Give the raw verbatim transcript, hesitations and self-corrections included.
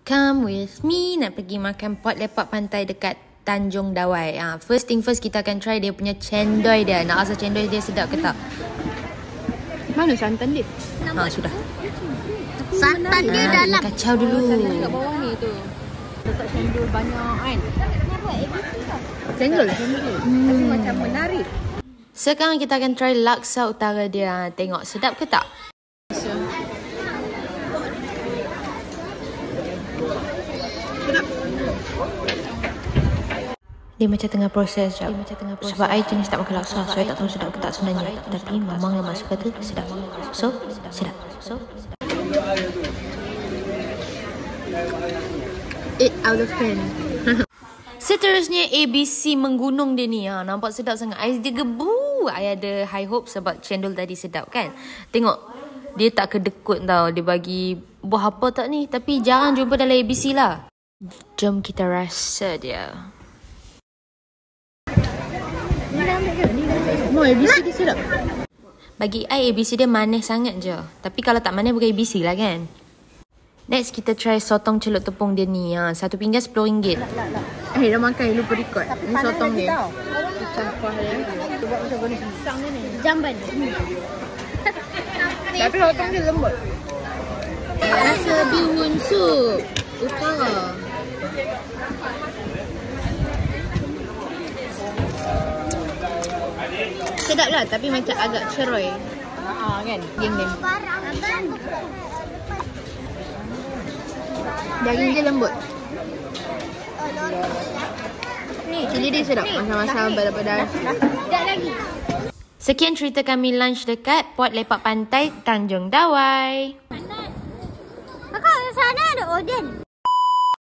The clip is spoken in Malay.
Come with me nak pergi makan pot lepak pantai dekat Tanjung Dawai. Ah, first thing first kita akan try dia punya cendol dia. Nak rasa cendol dia sedap ke tak? Mana santan dia? Ha, sudah. Santan dia Ha, dalam. kacau dulu. Santan dekat bawah ni tu. Letak cendol banyak kan. Kenapa? Cendol cendol. Hmm. Tapi macam menarik. Sekarang kita akan try laksa utara dia. Tengok sedap ke tak? Sedap. Dia macam tengah proses je. Sebab I jenis tak makan laksa, so I tak tahu sedap ke tak sebenarnya. Tapi mamang yang masuk kata sedap. So, sedap. So, eight out of ten. seterusnya A B C menggunung dia ni. Ha, nampak sedap sangat. I dia gebu. I ada high hope sebab cendol tadi sedap kan. Tengok. Dia tak kedekut tau. Dia bagi buah apa tak ni. Tapi jarang jumpa dalam A B C lah. Jom kita rasa dia. No, A B C dia sedap. Bagi I A B C dia manis sangat je. Tapi kalau tak manis bukan A B C lah kan. Next kita try sotong celup tepung dia ni. Ha, satu pinggan sepuluh ringgit. Eh, dah makan lupa record. Ni sotong dia. Macam kuah dia. Cuba macam guna pisang dia ni. Jamban. Tapi sotong dia lembut. Rasa bihun sup utara. Sedap lah, tapi macam agak ceroy. Haa kan, geng-geng. Daging dia lembut. Ni, cili dia sedap. Macam-macam pada-pada. Sekejap lagi. Sekian cerita kami lunch dekat Pot Lepak Pantai Tanjung Dawai. Kakak, sana ada Oden.